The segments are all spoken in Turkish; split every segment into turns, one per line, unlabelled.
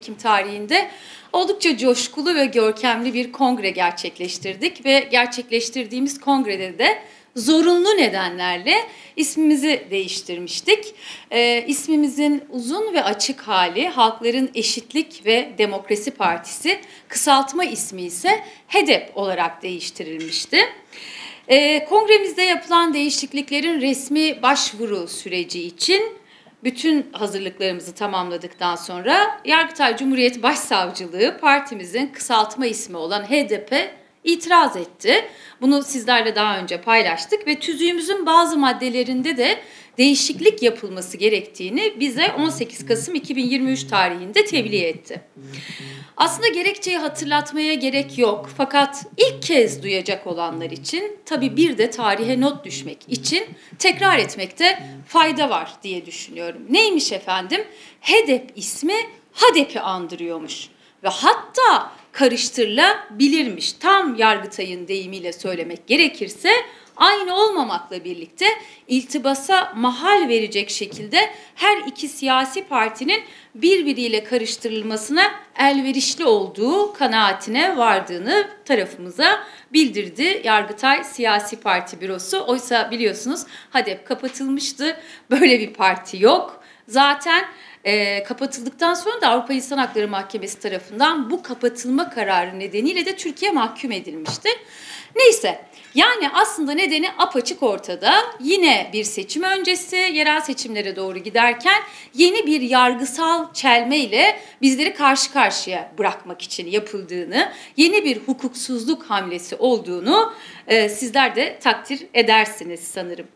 Ekim tarihinde oldukça coşkulu ve görkemli bir kongre gerçekleştirdik ve gerçekleştirdiğimiz kongrede de zorunlu nedenlerle ismimizi değiştirmiştik. İsmimizin uzun ve açık hali Halkların Eşitlik ve Demokrasi Partisi, kısaltma ismi ise HEDEP olarak değiştirilmişti. Kongremizde yapılan değişikliklerin resmi başvuru süreci için bütün hazırlıklarımızı tamamladıktan sonra Yargıtay Cumhuriyet Başsavcılığı partimizin kısaltma ismi olan HDP itiraz etti. Bunu sizlerle daha önce paylaştık ve tüzüğümüzün bazı maddelerinde de değişiklik yapılması gerektiğini bize 18 Kasım 2023 tarihinde tebliğ etti. Aslında gerekçeyi hatırlatmaya gerek yok, fakat ilk kez duyacak olanlar için tabii bir de tarihe not düşmek için tekrar etmekte fayda var diye düşünüyorum. Neymiş efendim? HEDEP ismi HADEP'i andırıyormuş ve hatta karıştırılabilirmiş. Tam Yargıtay'ın deyimiyle söylemek gerekirse aynı olmamakla birlikte iltibasa mahal verecek şekilde her iki siyasi partinin birbiriyle karıştırılmasına elverişli olduğu kanaatine vardığını tarafımıza bildirdi Yargıtay Siyasi Parti Bürosu. Oysa biliyorsunuz HADEP kapatılmıştı. Böyle bir parti yok. Zaten kapatıldıktan sonra da Avrupa İnsan Hakları Mahkemesi tarafından bu kapatılma kararı nedeniyle de Türkiye mahkum edilmişti. Neyse, yani aslında nedeni apaçık ortada. Yine bir seçim öncesi, yerel seçimlere doğru giderken yeni bir yargısal çelmeyle bizleri karşı karşıya bırakmak için yapıldığını, yeni bir hukuksuzluk hamlesi olduğunu sizler de takdir edersiniz sanırım.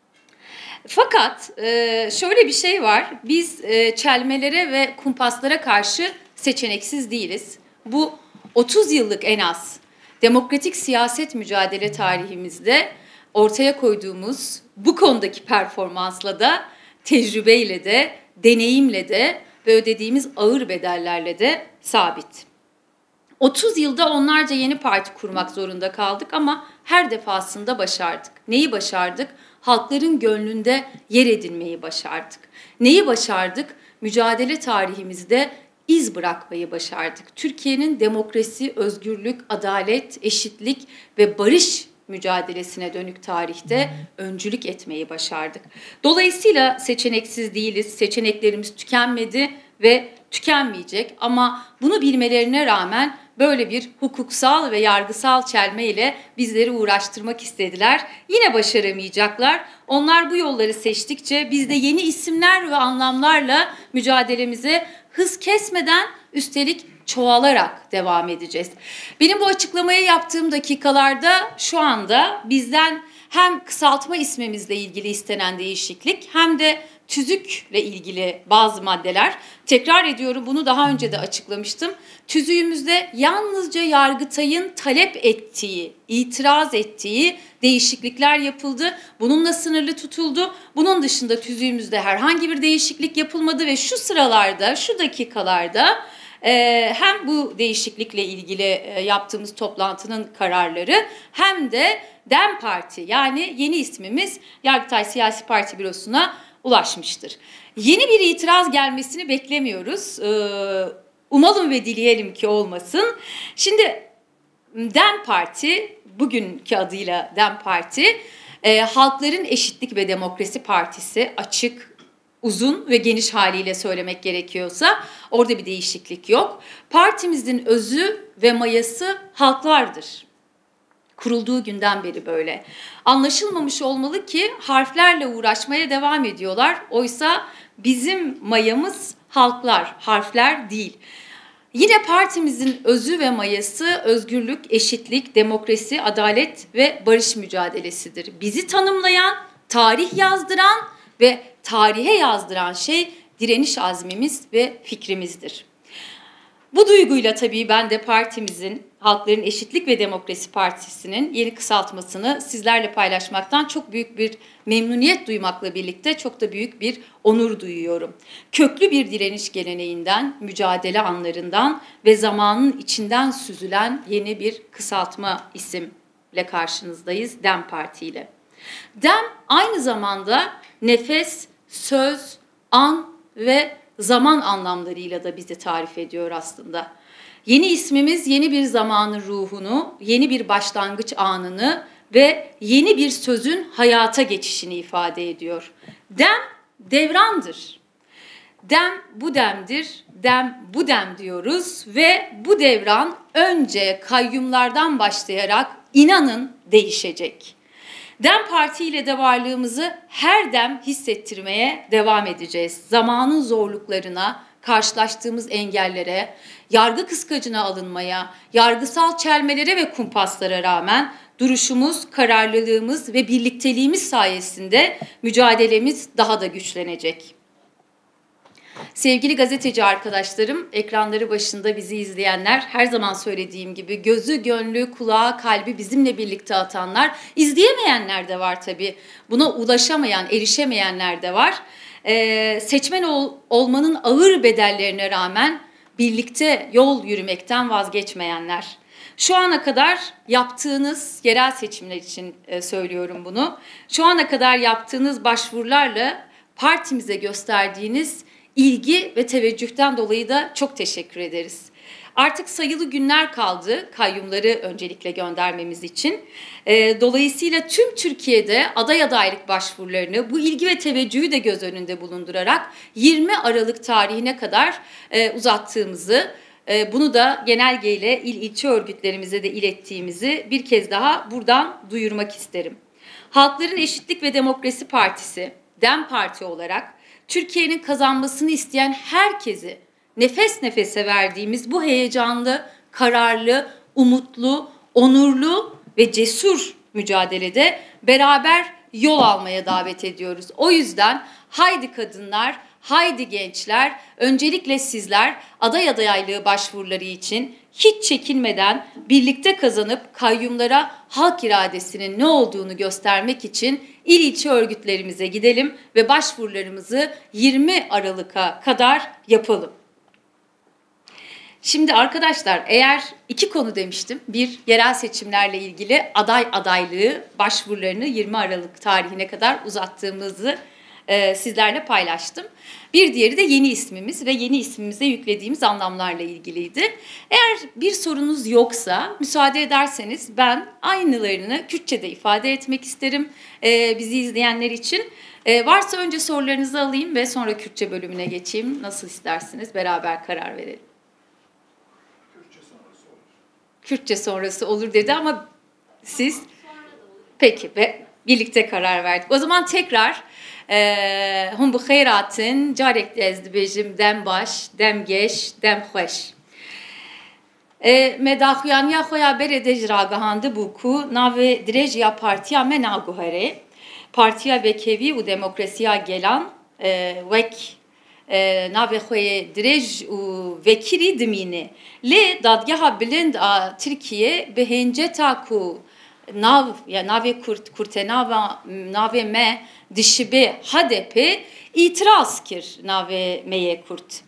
Fakat şöyle bir şey var, biz çelmelere ve kumpaslara karşı seçeneksiz değiliz. Bu 30 yıllık en az demokratik siyaset mücadele tarihimizde ortaya koyduğumuz bu konudaki performansla da, tecrübeyle de, deneyimle de ve ödediğimiz ağır bedellerle de sabit. 30 yılda onlarca yeni parti kurmak zorunda kaldık ama her defasında başardık. Neyi başardık? Halkların gönlünde yer edinmeyi başardık. Neyi başardık? Mücadele tarihimizde iz bırakmayı başardık. Türkiye'nin demokrasi, özgürlük, adalet, eşitlik ve barış mücadelesine dönük tarihte öncülük etmeyi başardık. Dolayısıyla seçeneksiz değiliz, seçeneklerimiz tükenmedi ve tükenmeyecek ama bunu bilmelerine rağmen böyle bir hukuksal ve yargısal çelme ile bizleri uğraştırmak istediler. Yine başaramayacaklar. Onlar bu yolları seçtikçe biz de yeni isimler ve anlamlarla mücadelemize hız kesmeden, üstelik çoğalarak devam edeceğiz. Benim bu açıklamayı yaptığım dakikalarda şu anda bizden hem kısaltma ismimizle ilgili istenen değişiklik hem de tüzükle ilgili bazı maddeler, tekrar ediyorum bunu daha önce de açıklamıştım. Tüzüğümüzde yalnızca Yargıtay'ın talep ettiği, itiraz ettiği değişiklikler yapıldı. Bununla sınırlı tutuldu. Bunun dışında tüzüğümüzde herhangi bir değişiklik yapılmadı ve şu sıralarda, şu dakikalarda hem bu değişiklikle ilgili yaptığımız toplantının kararları hem de DEM Parti, yani yeni ismimiz Yargıtay Siyasi Parti Bürosu'na ulaşmıştır. Yeni bir itiraz gelmesini beklemiyoruz. Umalım ve dileyelim ki olmasın. Şimdi DEM Parti, bugünkü adıyla DEM Parti, Halkların Eşitlik ve Demokrasi Partisi, açık, uzun ve geniş haliyle söylemek gerekiyorsa orada bir değişiklik yok. Partimizin özü ve mayası halklardır. Kurulduğu günden beri böyle. Anlaşılmamış olmalı ki harflerle uğraşmaya devam ediyorlar. Oysa bizim mayamız halklar, harfler değil. Yine partimizin özü ve mayası özgürlük, eşitlik, demokrasi, adalet ve barış mücadelesidir. Bizi tanımlayan, tarih yazdıran ve tarihe yazdıran şey direniş azmimiz ve fikrimizdir. Bu duyguyla tabii ben de partimizin, Halkların Eşitlik ve Demokrasi Partisi'nin yeni kısaltmasını sizlerle paylaşmaktan çok büyük bir memnuniyet duymakla birlikte çok da büyük bir onur duyuyorum. Köklü bir direniş geleneğinden, mücadele anlarından ve zamanın içinden süzülen yeni bir kısaltma isimle karşınızdayız, DEM Parti ile. DEM aynı zamanda nefes, söz, an ve zaman anlamlarıyla da bizi tarif ediyor aslında. Yeni ismimiz yeni bir zamanın ruhunu, yeni bir başlangıç anını ve yeni bir sözün hayata geçişini ifade ediyor. Dem, devrandır. Dem bu demdir, dem bu dem diyoruz ve bu devran önce kayyumlardan başlayarak inanın değişecek. Dem Parti ile de varlığımızı her dem hissettirmeye devam edeceğiz. Zamanın zorluklarına, karşılaştığımız engellere, yargı kıskacına alınmaya, yargısal çelmelere ve kumpaslara rağmen duruşumuz, kararlılığımız ve birlikteliğimiz sayesinde mücadelemiz daha da güçlenecek. Sevgili gazeteci arkadaşlarım, ekranları başında bizi izleyenler, her zaman söylediğim gibi gözü, gönlü, kulağı, kalbi bizimle birlikte atanlar, izleyemeyenler de var tabii. Buna ulaşamayan, erişemeyenler de var. Seçmen olmanın ağır bedellerine rağmen birlikte yol yürümekten vazgeçmeyenler. Şu ana kadar yaptığınız, yerel seçimler için söylüyorum bunu, şu ana kadar yaptığınız başvurularla partimize gösterdiğiniz ilgi ve teveccühten dolayı da çok teşekkür ederiz. Artık sayılı günler kaldı kayyumları öncelikle göndermemiz için. Dolayısıyla tüm Türkiye'de aday adaylık başvurularını bu ilgi ve teveccühü de göz önünde bulundurarak 20 Aralık tarihine kadar uzattığımızı, bunu da genelgeyle il ilçe örgütlerimize de ilettiğimizi bir kez daha buradan duyurmak isterim. Halkların Eşitlik ve Demokrasi Partisi, DEM Parti olarak Türkiye'nin kazanmasını isteyen herkesi nefes nefese verdiğimiz bu heyecanlı, kararlı, umutlu, onurlu ve cesur mücadelede beraber yol almaya davet ediyoruz. O yüzden haydi kadınlar, haydi gençler, öncelikle sizler aday adaylığı başvuruları için hiç çekinmeden birlikte kazanıp kayyumlara halk iradesinin ne olduğunu göstermek için il ilçe örgütlerimize gidelim ve başvurularımızı 20 Aralık'a kadar yapalım. Şimdi arkadaşlar, eğer iki konu demiştim. Bir, yerel seçimlerle ilgili aday adaylığı başvurularını 20 Aralık tarihine kadar uzattığımızı sizlerle paylaştım. Bir diğeri de yeni ismimiz ve yeni ismimize yüklediğimiz anlamlarla ilgiliydi. Eğer bir sorunuz yoksa müsaade ederseniz ben aynılarını Kürtçe'de ifade etmek isterim bizi izleyenler için. Varsa önce sorularınızı alayım ve sonra Kürtçe bölümüne geçeyim. Nasıl istersiniz? Beraber karar verelim. Kürtçe sonrası olur dedi ama siz? Peki, birlikte karar verdik. O zaman tekrar hum bu xeyratın carek dezdibejim dem baş, dem geç, dem xoş. Medaxuyaniya xoya bere dejragahandı buku nave direjya partiya me naguhere. Partiya vekevi u demokrasiya gelan vek nave xoye direj u vekiri dimini. Le dadgeha bilind a Türkiye behence taku nav ya nave kurte nave me dişibe HDP itiraz kir nave meye kurt.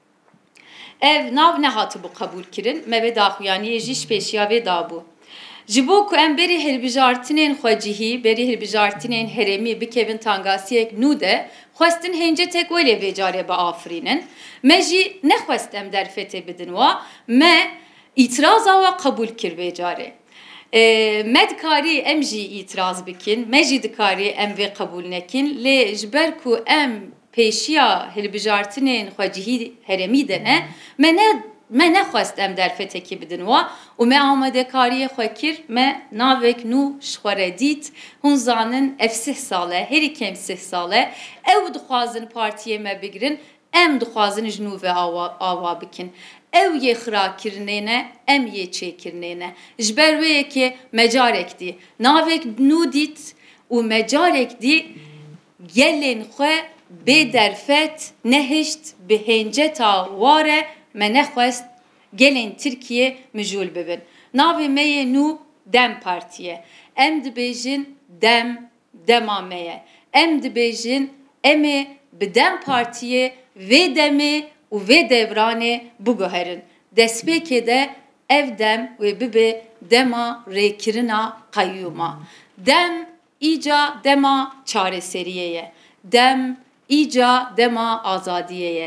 Ev nav ne hatı bu kabul kirin meve daxuyaniye jiş peşiya ve dabu. Jibo ku em beri helbijartinen xwacihi beri helbijartinen heremi bikevin tangasiyek nude xwestin hence tek öyle vecare ba afrinin meji ne xwestem derfete bidin wa me itiraza ve kabul kir vecare. Medkari em jî itiraz bikin, mecidkari em vê kabul nekin, lê ji ber ku em pêşiya hilbijartinên xwecihî heremî de ne, me nexwest em derfetekî bidin wa û me amadekariyê xwe kir, me navek nû ji xwe re dît, hûn zanin ev 6 sal e, herî kêm 6 sal e, ew dixwazin partiyê me bigirin, em dixwazin ji nû ve ava bikin. Ev ye xirakirinene, em ye çêkirinene. Ji ber wê yekê mecarek dî. Navek nû dît û mecarek dî gelên xwe bê derfet nehişt bi hênceta ware me nexwest gelên Tirkiye mijûl bibin. Navê me ye nû Dem Partiye. Em dibêjin dem, dema me ye. Em dibêjin em ê bi Dem Partiye vê demê û vê devranê biguherin. Destpêkê de ev dem wê bibe dema rêkirina qayyûma. Dem îca dema çareseriyê ye. Dem îca dema azadiyê ye.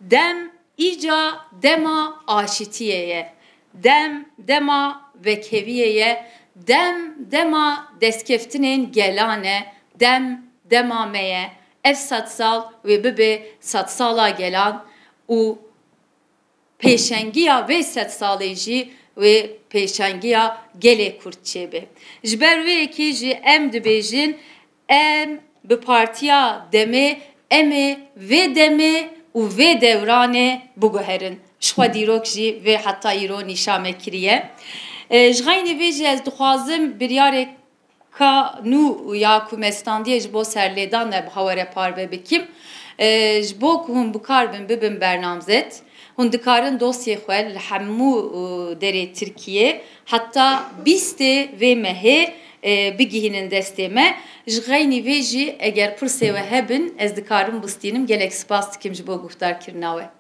dem ica dema aşitiyeye, dem dema vekeviyeye, dem dema deskeftinên gelane, dem dema meye, ev satsal ve bibe satsala gelan û pêşengiya vê sed salê jî wê pêşengiya gelê Kurd çêbe. Ji ber wê yekê jî em dibêjin em bi partiya demê em ê vê demê û vê devranê biguherin. Ji xwe dîrok jî vê heta îro nîşan me kiriye. Ji xeynî vê jî ez dixwazim biryarek ka nû ya ku me standiye ji bo serlêdan bi hawere parve bikim. Ji bo ku hûn bikar bin bibin bernamzet. Hûn dikarin dosyê xwe li hemû derê Tirkiye heta bîstê vê mehê bigihînin destê me. Ji xeynî vê jî eger pirsê we hebin ez dikarim bistînim gelek spas dikim ji bo guhdarkirina we.